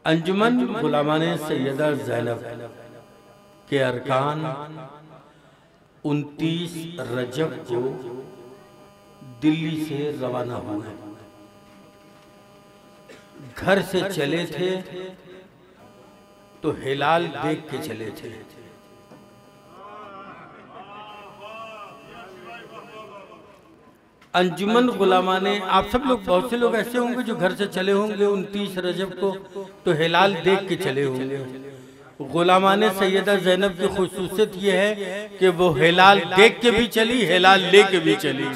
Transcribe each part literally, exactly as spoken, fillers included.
انجمن غلامان سیدہ زینب کے ارکان انتیس رجب کو دلی سے روانہ ہوئے، گھر سے چلے تھے تو ہلال دیکھ کے چلے تھے۔ انجمن غلامان، آپ سب لوگ بہت سے لوگ ایسے ہوں گے جو گھر سے چلے ہوں گے انتیس رجب کو تو ہلال دیکھ کے چلے ہوں گے۔ غلامان سیدہ زینب کی خصوصیت یہ ہے کہ وہ ہلال دیکھ کے بھی چلی، ہلال لے کے بھی چلی۔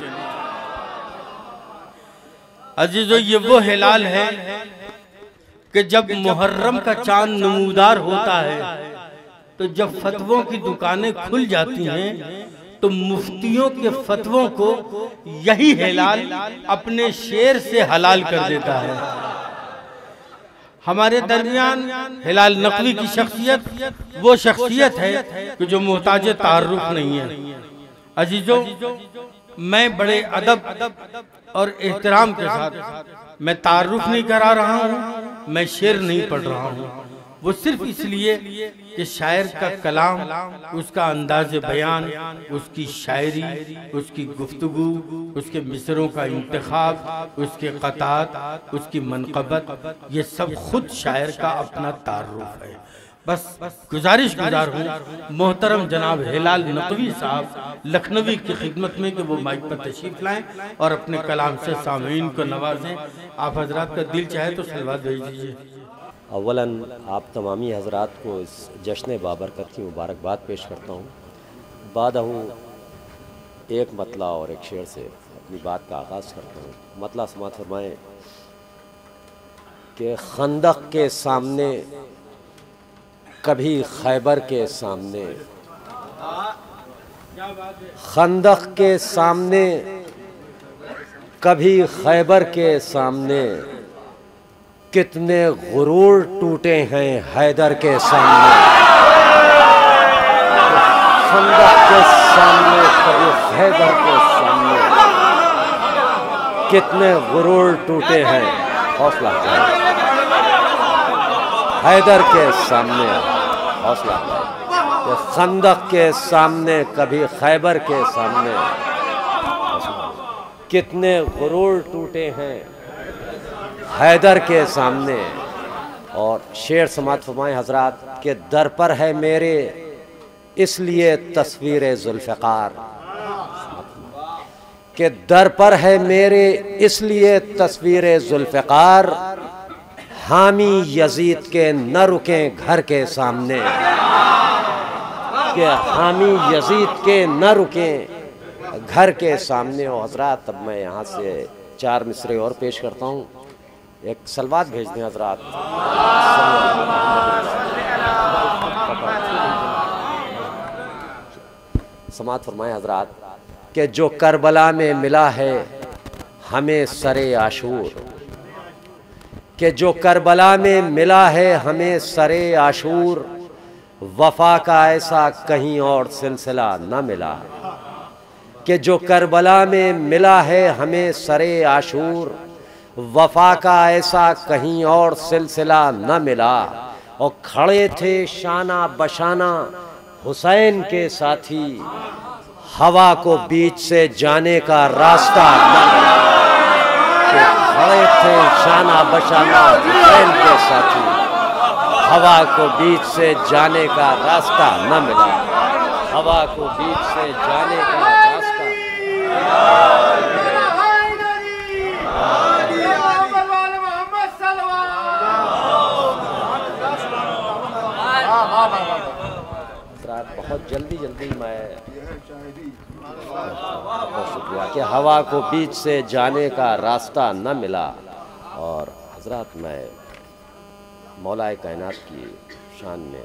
عزیزو، یہ وہ ہلال ہے کہ جب محرم کا چاند نمودار ہوتا ہے تو جب فتووں کی دکانیں کھل جاتی ہیں تو مفتیوں کے فتووں کو یہی ہلال اپنے شیر سے حلال کر دیتا ہے۔ ہمارے درمیان ہلال نقوی کی شخصیت وہ شخصیت ہے کہ جو محتاج تعارف نہیں ہے۔ عزیزو، میں بڑے ادب اور احترام کے ساتھ میں تعارف نہیں کرا رہا ہوں، میں شعر نہیں پڑھ رہا ہوں، وہ صرف اس لیے کہ شاعر کا کلام، اس کا انداز بیان، اس کی شاعری، اس کی گفتگو، اس کے مصروں کا انتخاب، اس کے قطعات، اس کی منقبت، یہ سب خود شاعر کا اپنا تعارف ہے۔ بس گزارش گزار ہوں محترم جناب ہلال نقوی صاحب لکھنوی کی خدمت میں کہ وہ مائک پر تشریف لائیں اور اپنے کلام سے سامعین کو نوازیں۔ آپ حضرات کا دل چاہے تو صلوات بھیج دیجئے۔ اولاً آپ تمامی حضرات کو اس جشن بابرکت کی مبارکباد پیش کرتا ہوں۔ بعد ہوں ایک مطلع اور ایک شعر سے اپنی بات کا آغاز کرتا ہوں۔ مطلع سماعت فرمائیں کہ خندق کے سامنے کبھی خیبر کے سامنے، خندق کے سامنے کبھی خیبر کے سامنے، کتنے غرور ٹوٹے ہیں حیدر کے سامنے۔ خندق کے سامنے کبھی خیبر کے سامنے، کتنے غرور ٹوٹے ہیں، حوصلہ کریں، حیدر کے سامنے، حوصلہ کریں، کہ خندق کے سامنے کبھی خیبر کے سامنے، کتنے غرور ٹوٹے ہیں حیدر کے سامنے۔ اور شعر سماعت فرمائیں حضرات کہ در پر ہے میرے اس لیے تصویر ذوالفقار، کہ در پر ہے میرے اس لیے تصویر ذوالفقار، حامی یزید کے نہ رکیں گھر کے سامنے، کہ حامی یزید کے نہ رکیں گھر کے سامنے۔ اور حضرات اب میں یہاں سے چار مصرے اور پیش کرتا ہوں، ایک سلوات بھیج دیں حضرات۔ سماعت فرمائیں حضرات کہ جو کربلا میں ملا ہے ہمیں سر عاشور، کہ جو کربلا میں ملا ہے ہمیں سر عاشور، وفا کا ایسا کہیں اور سلسلہ نہ ملا، کہ جو کربلا میں ملا ہے ہمیں سر عاشور، وفا کا ایسا کہیں اور سلسلہ نہ ملا۔ اور کھڑے تھے شانہ بشانہ حسین کے ساتھی، ہوا کو بیچ سے جانے کا راستہ نہ ملا، کہ کھڑے تھے شانہ بشانہ حسین کے ساتھی، ہوا کو بیچ سے جانے کا راستہ نہ ملا، ہوا کو بیچ سے جانے کا راستہ۔ بہت جلدی جلدی میں بہت شکریہ کہ ہوا کو بیچ سے جانے کا راستہ نہ ملا۔ اور حضرات میں مولا کائنات کی شان میں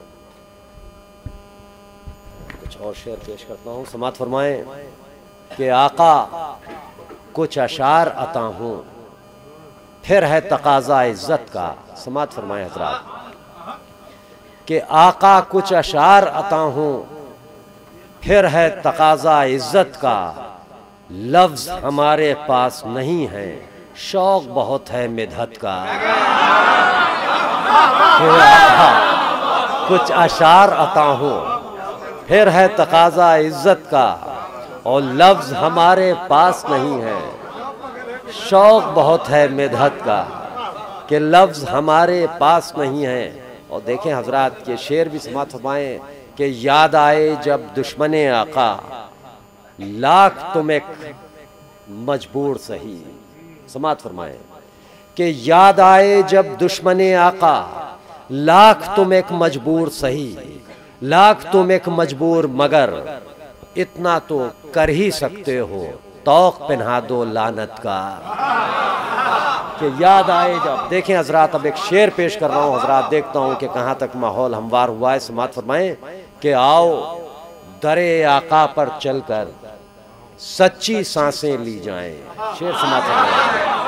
کچھ اور شعر پیش کرتا ہوں۔ سماعت فرمائیں کہ آقا کچھ اشعار عطا ہوں، پھر ہے تقاضا عزت کا۔ سماعت فرمائیں حضرات کہ آقا کچھ اشعار عطا ہوں، پھر ہے تقاضا عزت کا، لفظ ہمارے پاس نہیں ہے، شوق بہت ہے مدحت کا۔ کہ آقا کچھ اشعار عطا ہوں، پھر ہے تقاضا عزت کا اور لفظ ہمارے پاس نہیں ہے۔ شوق بہت ہے مدحت کا کہ لفظ ہمارے پاس نہیں ہے۔ اور دیکھیں حضرات یہ شعر بھی سماعت فرمائیں کہ یاد آئے جب دشمن آقا لاکھ تم ایک مجبور سہی، سماعت فرمائیں کہ یاد آئے جب دشمن آقا لاکھ تم ایک مجبور سہی، لاکھ تم ایک مجبور مگر اتنا تو کر ہی سکتے ہو، توق پہنا دو لعنت کا۔ کہ یاد آئے جب، دیکھیں حضرات اب ایک شعر پیش کر رہا ہوں حضرات، دیکھتا ہوں کہ کہاں تک ماحول ہموار ہوا ہے۔ سماعت فرمائیں کہ آؤ در آقا پر چل کر سچی سانسیں لی جائیں۔ شعر سماعت فرمائیں،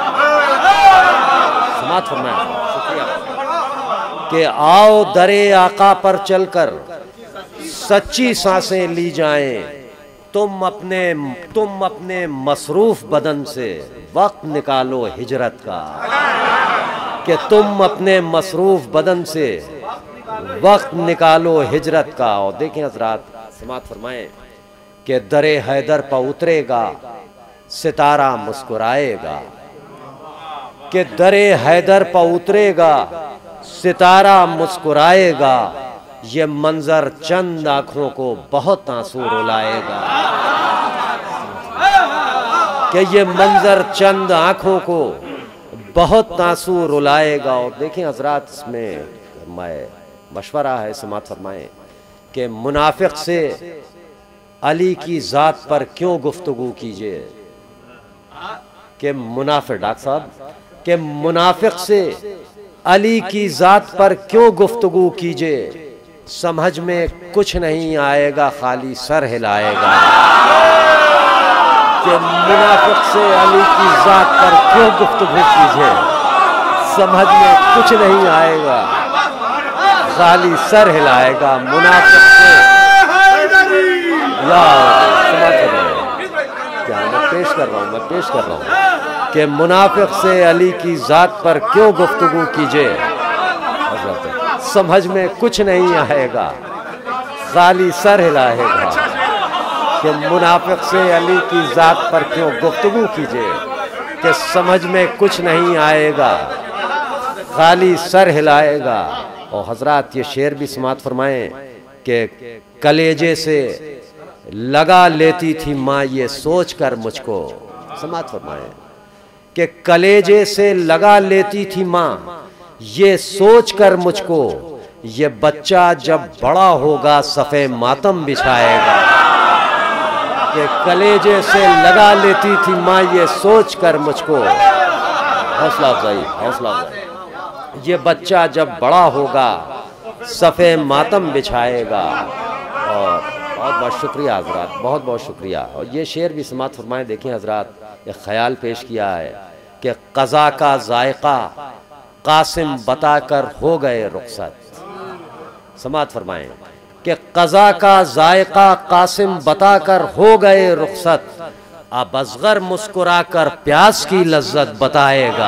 سماعت فرمائیں، شکریہ۔ کہ آؤ در آقا پر چل کر سچی سانسیں لی جائیں، تم اپنے تم اپنے مصروف بدن سے وقت نکالو ہجرت کا۔ کہ تم اپنے مصروف بدن سے وقت نکالو ہجرت کا۔ اور دیکھیں حضرات سماعت فرمائیں کہ در حیدر پہ اترے گا ستارہ مسکرائے گا۔ کہ در حیدر پہ اترے گا ستارہ مسکرائے گا، یہ منظر چند آنکھوں کو بہت آنسو رلائے گا۔ کہ یہ منظر چند آنکھوں کو بہت آنسو رلائے گا۔ اور دیکھیں حضرات اس میں میں مشورہ ہے، سماعت فرمائیں کہ منافق سے علی کی ذات پر کیوں گفتگو کیجئے۔ کہ منافق ڈاکٹر صاحب کہ منافق سے علی کی ذات پر کیوں گفتگو کیجئے، سمجھ میں کچھ نہیں آئے گا خالی سر ہلائے گا۔ کہ منافق سے علی کی ذات پر کیوں گفتگو کیجئے، سمجھ میں کچھ نہیں آئے گا خالی سر ہلائے گا۔ منافق سے یا کیا میں پیش کر رہا ہوں میں پیش کر رہا ہوں کہ منافق سے علی کی ذات پر کیوں گفتگو کیجئے، سمجھ میں کچھ نہیں آئے گا خالی سر ہلائے گا۔ کہ منافق سے علی کی ذات پر کیوں گفتگو کیجئے، کہ سمجھ میں کچھ نہیں آئے گا خالی سر ہلائے گا۔ اور حضرات یہ شعر بھی سماعت فرمائیں کہ کلیجے سے لگا لیتی تھی ماں یہ سوچ کر مجھ کو، سماعت فرمائیں کہ کلیجے سے لگا لیتی تھی ماں یہ سوچ کر مجھ کو، یہ بچہ جب بڑا ہوگا صفے ماتم بچھائے گا۔ کہ کلیجے سے لگا لیتی تھی ماں یہ سوچ کر مجھ کو، حوصلہ افزائی حوصلہ افزائی یہ بچہ جب بڑا ہوگا صفے ماتم بچھائے گا۔ اور بہت بہت شکریہ حضرات، بہت بہت شکریہ۔ اور یہ شعر بھی سماعت فرمائیں، دیکھیں حضرات ایک خیال پیش کیا ہے کہ قضا کا ذائقہ قاسم بتا کر ہو گئے رخصت، سماعت فرمائیں کہ قضا کا ذائقہ قاسم بتا کر ہو گئے رخصت، اب اصغر مسکرا کر پیاس کی لذت بتائے گا۔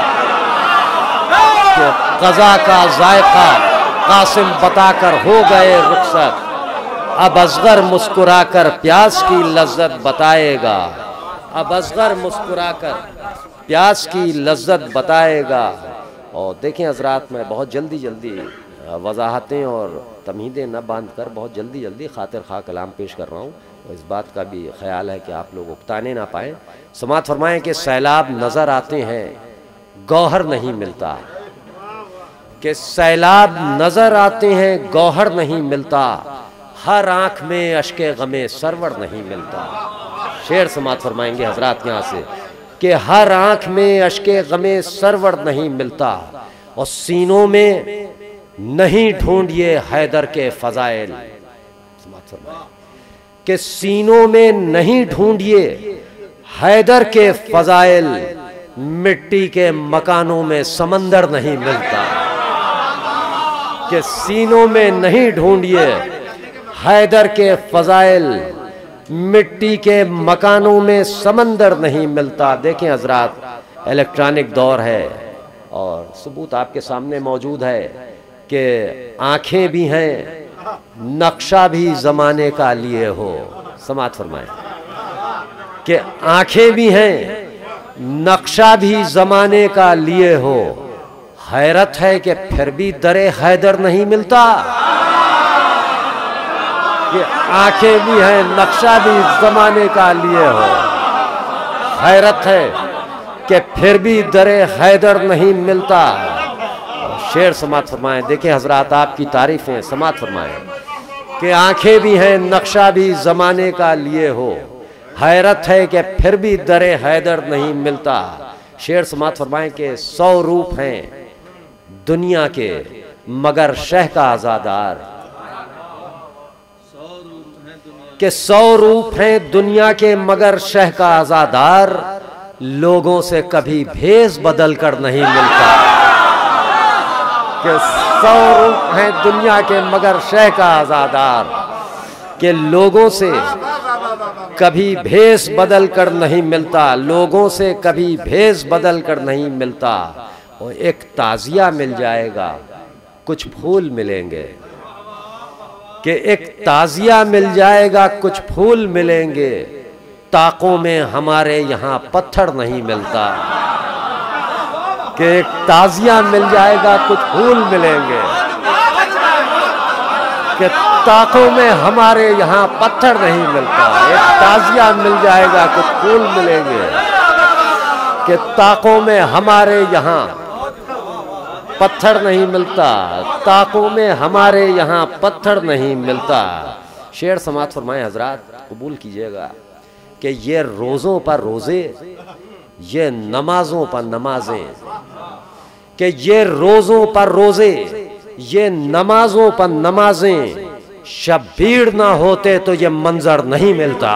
کہ قضا کا ذائقہ قاسم بتا کر ہو گئے رخصت، اب اصغر مسکرا کر پیاس کی لذت بتائے گا۔ اب اصغر مسکرا کر پیاس کی لذت بتائے گا۔ اور دیکھیں حضرات میں بہت جلدی جلدی وضاحتیں اور تمہیدیں نہ باندھ کر بہت جلدی جلدی خاطر خواہ کلام پیش کر رہا ہوں، اور اس بات کا بھی خیال ہے کہ آپ لوگ اکتانے نہ پائیں۔ سماعت فرمائیں کہ سیلاب نظر آتے ہیں گوہر نہیں ملتا۔ کہ سیلاب نظر آتے ہیں گوہر نہیں ملتا، ہر آنکھ میں اشک غم سرور نہیں ملتا۔ شعر سماعت فرمائیں گے حضرات یہاں سے کہ ہر آنکھ میں اشک غم سرور نہیں ملتا، اور سینوں میں نہیں ڈھونڈیے حیدر کے فضائل، سماعت فرمائیں کہ سینوں میں نہیں ڈھونڈیے حیدر کے فضائل، مٹی کے مکانوں میں سمندر نہیں ملتا۔ کہ سینوں میں نہیں ڈھونڈیے حیدر کے فضائل، مٹی کے مکانوں میں سمندر نہیں ملتا۔ دیکھیں حضرات الیکٹرانک دور ہے اور ثبوت آپ کے سامنے موجود ہے کہ آنکھیں بھی ہیں نقشہ بھی زمانے کا لیے ہو. سماعت فرمائیں کہ آنکھیں بھی ہیں نقشہ بھی زمانے کا لیے ہو. حیرت ہے کہ پھر بھی در حیدر نہیں ملتا. کہ آنکھیں بھی ہیں نقشہ بھی زمانے کا لیے ہو. حیرت ہے کہ پھر بھی در حیدر نہیں ملتا. شعر سماعت فرمائیں. دیکھیں حضرات آپ کی تعریفیں سماعت فرمائیں کہ آنکھیں بھی ہیں نقشہ بھی زمانے کا لیے ہو. حیرت ہے کہ پھر بھی در حیدر نہیں ملتا. شعر سماعت فرمائیں کہ سو روپ ہیں دنیا کے مگر شہ کا آزادار. کہ سو روپ ہیں دنیا کے مگر شہ کا آزادار. لوگوں سے کبھی بھیس بدل کر نہیں ملتا. کہ سو روپ ہیں دنیا کے مگر شہ کا آزادار. کہ لوگوں سے کبھی بھیس بدل کر نہیں ملتا. لوگوں سے کبھی بھیس بدل کر نہیں ملتا. اور ایک تعزیہ مل جائے گا کچھ پھول ملیں گے. کہ ایک تعزیہ مل جائے گا کچھ پھول ملیں گے. طاقوں میں ہمارے یہاں پتھر نہیں ملتا. کہ ایک تعزیہ مل جائے گا کچھ پھول ملیں گے. کہ طاقوں میں ہمارے یہاں پتھر نہیں ملتا. ایک تعزیہ مل جائے گا کچھ پھول ملیں گے. کہ طاقوں میں ہمارے یہاں پتھر نہیں ملتا. طاقوں میں ہمارے یہاں پتھر نہیں ملتا. شعر سماعت فرمائیں حضرات قبول کیجئے گا کہ یہ روزوں پر روزے یہ نمازوں پر نمازیں. کہ یہ روزوں پر روزے یہ نمازوں پر نمازیں. شبیر نہ ہوتے تو یہ منظر نہیں ملتا.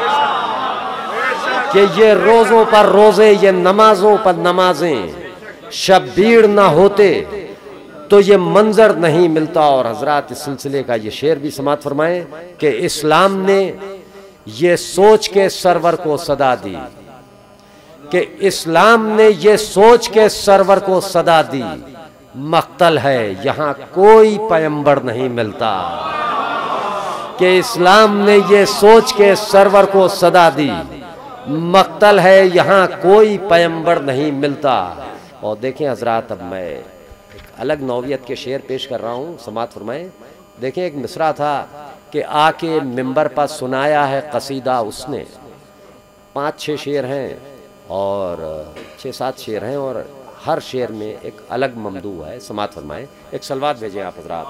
کہ یہ روزوں پر روزے یہ نمازوں پر نمازیں. شبیر نہ ہوتے تو یہ منظر نہیں ملتا. اور حضرات اس سلسلے کا یہ شعر بھی سماعت فرمائیں کہ اسلام نے یہ سوچ کے سرور کو صدا دی. کہ اسلام نے یہ سوچ کے سرور کو صدا دی. مقتل ہے یہاں کوئی پیمبر نہیں ملتا. کہ اسلام نے یہ سوچ کے سرور کو صدا دی. مقتل ہے یہاں کوئی پیمبر نہیں ملتا. اور دیکھیں حضرات اب میں ایک الگ نوعیت کے شعر پیش کر رہا ہوں سماعت فرمائیں. دیکھیں ایک مصرع تھا کہ آ کے ممبر پر سنایا ہے قصیدہ اس نے. پانچ چھ شعر ہیں اور چھ سات شعر ہیں اور ہر شعر میں ایک الگ ممدوح ہے. سماعت فرمائیں. ایک سلوات بھیجیں آپ حضرات.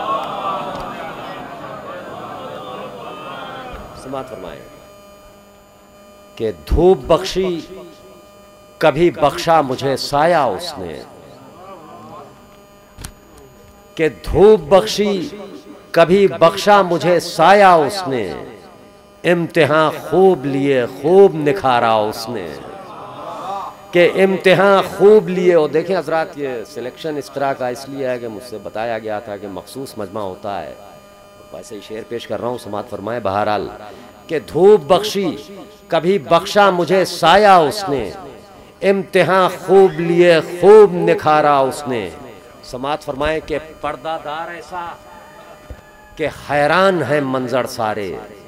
سماعت فرمائیں کہ دھوپ بخشی کبھی بخشا مجھے سایہ اس نے. کہ دھوپ بخشی کبھی بخشا مجھے سایہ اس نے. امتحان خوب لیے خوب نکھارا اس نے. کہ امتحان خوب لیے. اور دیکھیں حضرات یہ سلیکشن اس طرح کا اس لیے ہے کہ مجھ سے بتایا گیا تھا کہ مخصوص مجمع ہوتا ہے ویسے ہی شعر پیش کر رہا ہوں. سماعت فرمائیں. بہرحال کہ دھوپ بخشی کبھی بخشا مجھے سایہ اس نے. امتحان خوب لیے خوب نکھارا اس نے. سماعت فرمائیں کہ پردہ دار ایسا کہ حیران ہے منظر سارے.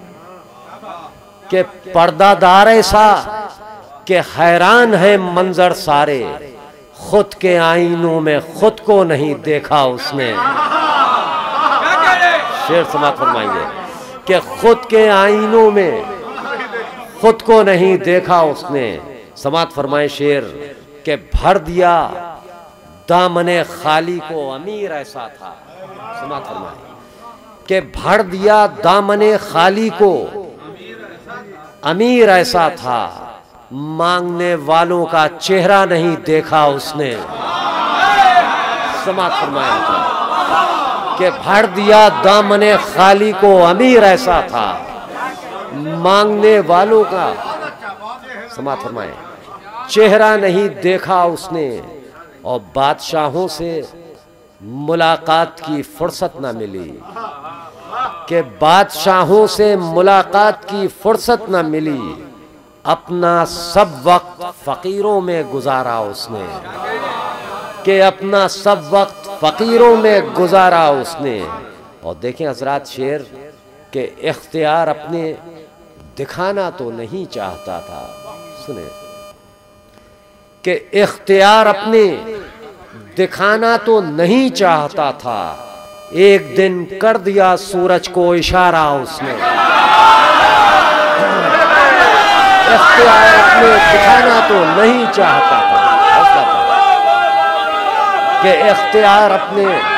کہ پردہ دار ایسا کہ حیران ہے منظر سارے. خود کے آئینوں میں خود کو نہیں دیکھا اس نے. شعر سماعت فرمائیے کہ خود کے آئینوں میں خود کو نہیں دیکھا اس نے. سماعت فرمائیں شعر کہ بھر دیا دامن خالی کو امیر ایسا تھا. سماعت فرمائیں کہ بھر دیا دامن خالی کو امیر ایسا تھا. مانگنے والوں کا چہرہ نہیں دیکھا اس نے. سماعت فرمائیں کہ بھر دیا دامن خالی کو امیر ایسا تھا. مانگنے والوں کا سماعت فرمائیں چہرہ نہیں دیکھا اس نے. اور بادشاہوں سے ملاقات کی فرصت نہ ملی. کہ بادشاہوں سے ملاقات کی فرصت نہ ملی. اپنا سب وقت فقیروں میں گزارا اس نے. کہ اپنا سب وقت فقیروں میں گزارا اس نے. اور دیکھیں حضرات شعر کہ اختیار اپنے دکھانا تو نہیں چاہتا تھا. سنیں کہ اختیار اپنے دکھانا تو نہیں چاہتا تھا, ایک دن کر دیا سورج کو اشارہ اس نے. اختیار اپنے دکھانا تو نہیں چاہتا تھا کہ اختیار اپنے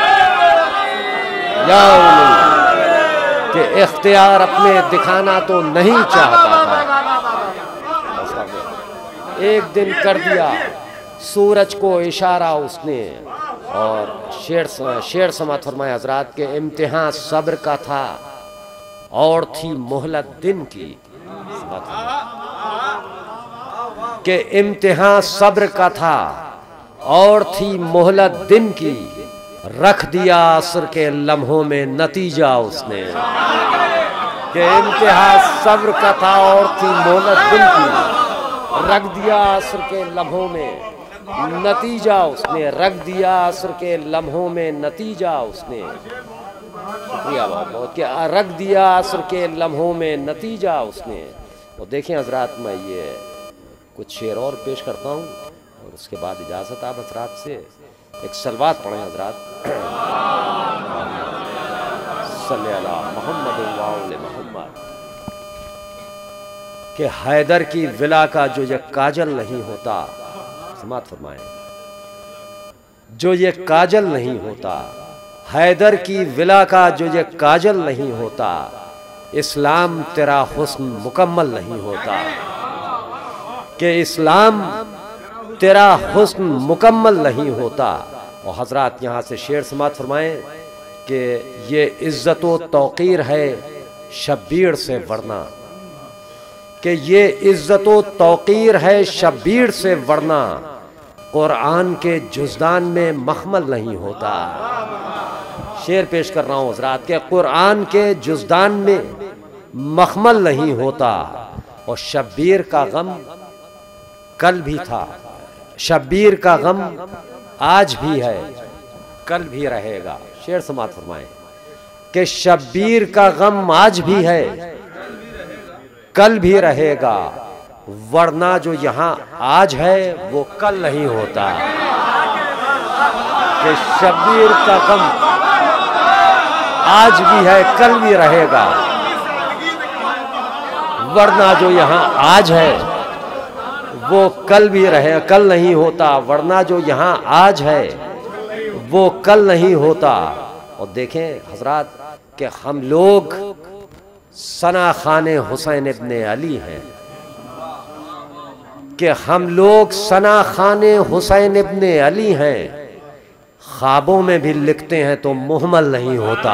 یا کہ اختیار اپنے دکھانا تو نہیں چاہتا تھا, ایک دن کر دیا سورج کو اشارہ اس نے. اور شعر شعر سماعت فرمائے حضرات کے امتحان صبر کا تھا اور تھی مہلت دن کی. کہ امتحان صبر کا تھا اور تھی مہلت دن کی, رکھ دیا عصر کے لمحوں میں نتیجہ اس نے. کہ امتحان صبر کا تھا اور تھی مہلت دن کی, رکھ دیا عصر کے لمحوں میں نتیجہ اس نے. رکھ دیا عصر کے لمحوں میں نتیجہ اس نے. شکریہ بہت بہت کہ رکھ دیا عصر کے لمحوں میں نتیجہ اس نے. اور دیکھیں حضرات میں یہ کچھ شعر اور پیش کرتا ہوں اور اس کے بعد اجازت آپ حضرات سے. ایک صلوات پڑھیں حضرات. صلی اللہ محمد و آل محمد. کہ حیدر کی ولا کا جو یہ کاجل نہیں ہوتا, سماعت فرمائیں, جو یہ کاجل نہیں ہوتا, حیدر کی ولا کا جو یہ کاجل نہیں ہوتا, اسلام تیرا حسن مکمل نہیں ہوتا. کہ اسلام تیرا حسن مکمل نہیں ہوتا. اور حضرات یہاں سے شعر سماعت فرمائیں کہ یہ عزت و توقیر ہے شبیر سے ورنہ. کہ یہ عزت و توقیر ہے شبیر سے ورنہ, قرآن کے جزدان میں مخمل نہیں ہوتا. شعر پیش کر رہا ہوں حضرات کہ قرآن کے جزدان میں مخمل نہیں ہوتا. اور شبیر کا غم کل بھی تھا, شبیر کا غم آج بھی ہے, کل بھی رہے گا. شعر سماعت فرمائیں کہ شبیر کا غم آج بھی ہے, کل بھی رہے گا, ورنہ جو یہاں آج ہے وہ کل نہیں ہوتا. کہ شبیر کا غم آج بھی ہے, کل بھی رہے گا, ورنہ جو یہاں آج ہے وہ کل بھی رہے کل نہیں ہوتا. ورنہ جو یہاں آج ہے وہ کل نہیں ہوتا. اور دیکھیں حضرات کہ ہم لوگ ثنا خان حسین ابن علی ہیں. کہ ہم لوگ ثنا خان حسین ابن علی ہیں, خوابوں میں بھی لکھتے ہیں تو محمل نہیں ہوتا.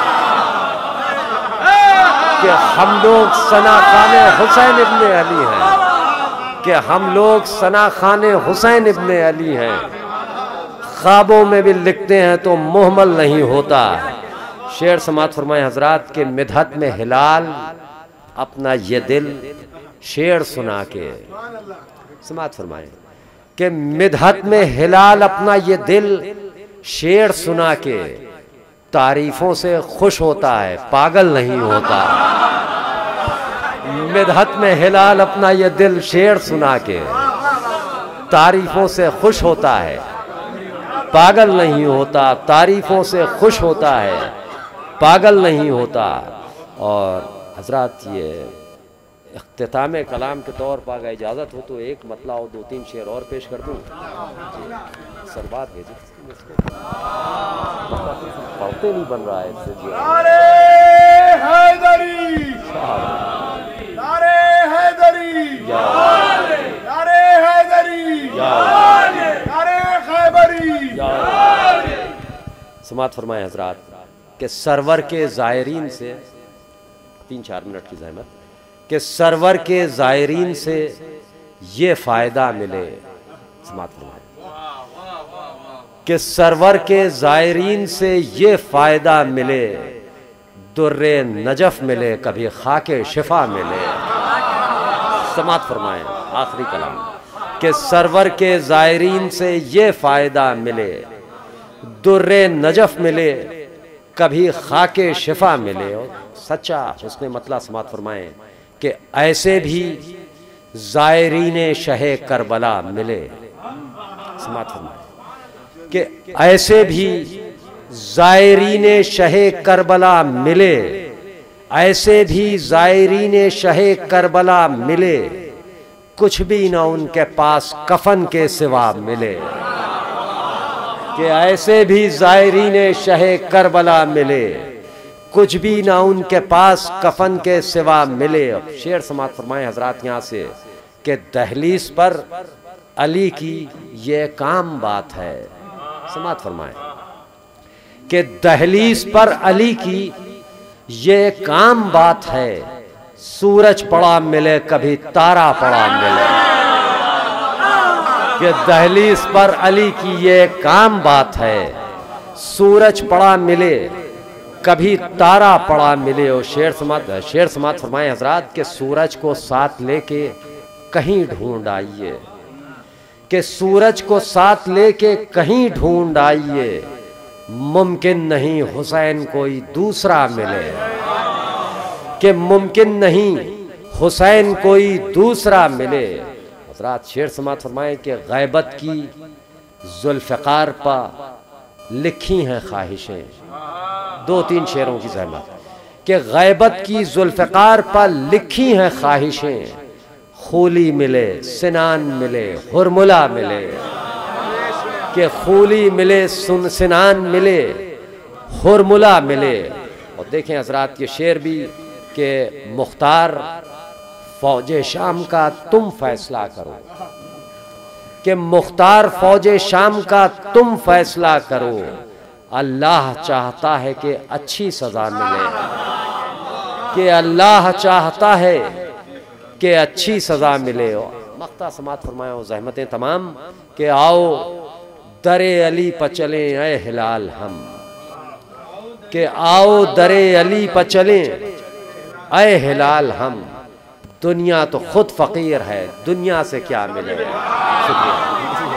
کہ ہم لوگ ثنا خان حسین ابن علی ہیں, کہ ہم لوگ ثنا خان حسین ابن علی ہیں, خوابوں میں بھی لکھتے ہیں تو محمل نہیں ہوتا. شعر سماعت فرمائے حضرات کہ مدحت میں ہلال اپنا یہ دل شعر سنا کے, سماعت فرمائے کہ مدحت میں ہلال اپنا یہ دل شعر سنا کے, تعریفوں سے خوش ہوتا ہے پاگل نہیں ہوتا. مدحت میں ہلال اپنا یہ دل شعر سنا کے, تعریفوں سے خوش ہوتا ہے پاگل نہیں ہوتا. تعریفوں سے خوش ہوتا ہے پاگل نہیں ہوتا. اور حضرات یہ اختتام کلام کے طور پر اگر اجازت ہو تو ایک مطلع اور دو تین شعر اور پیش کر دوں. سربات بھیجے پڑھتے نہیں بن رہا ہے اس سے. نعرہ حیدری, نعرہ حیدری, نعرہ حیدری, نعرہ خیبری. سماعت فرمائے حضرات کہ سرور کے زائرین سے, تین چار منٹ کی زحمت, کہ سرور کے زائرین سے یہ فائدہ ملے. سماعت فرمائے کہ سرور کے زائرین سے یہ فائدہ ملے, در نجف ملے کبھی خاک شفا ملے. سماعت فرمائے آخری کلام کہ سرور کے زائرین سے یہ فائدہ ملے، در نجف ملے، کبھی خاک شفا ملے۔ اور سچا حسن مطلع سماعت فرمائیں کہ ایسے بھی زائرین شہ کربلا ملے، سماعت فرمائیں کہ ایسے بھی زائرین شہ کربلا ملے، ایسے بھی زائرین شہ کربلا ملے، کچھ بھی نہ ان کے پاس کفن کے سوا ملے، کہ ایسے بھی زائرین شہ کربلا ملے، کچھ بھی نہ ان کے پاس کفن کے سوا ملے۔ شعر سماعت فرمائیں حضرات یہاں سے کہ دہلیز پر علی کی یہ ایک عام بات ہے، سماعت فرمائیں کہ دہلیز پر علی کی یہ ایک عام بات ہے، سورج پڑا ملے کبھی تارا پڑا ملے، کہ دہلیز پر علی کی یہ ایک عام بات ہے، سورج پڑا ملے کبھی تارا پڑا ملے۔ اور شعر سماعت شعر سماعت فرمائیں حضرات کہ سورج کو ساتھ لے کے کہیں ڈھونڈ آئیے، کہ سورج کو ساتھ لے کے کہیں ڈھونڈ آئیے، ممکن نہیں حسین کوئی دوسرا ملے، کہ ممکن نہیں حسین کوئی دوسرا ملے۔ حضرات شعر سماعت فرمائیں کہ غیبت کی ذوالفقار پا لکھی ہیں خواہشیں، دو تین شعروں کی زحمت کہ غیبت کی ذوالفقار پا لکھی ہیں خواہشیں، خولی ملے سنان ملے ہرملا ملے، کہ خولی ملے سنان ملے ہرملا ملے۔ اور دیکھیں حضرات یہ شعر بھی کہ مختار فوج شام کا تم فیصلہ کرو، کہ مختار فوج شام کا تم فیصلہ کرو، اللہ چاہتا ہے کہ اچھی سزا ملے، کہ اللہ چاہتا ہے کہ اچھی سزا ملے۔ مقطع سماعت فرمائے ہو زحمتیں تمام کہ آؤ در علی پہ چلیں اے ہلال ہم، کہ آؤ در علی پہ چلیں اے ہلال ہم، دنیا تو خود فقیر ہے، دنیا سے کیا ملے۔ شکریہ۔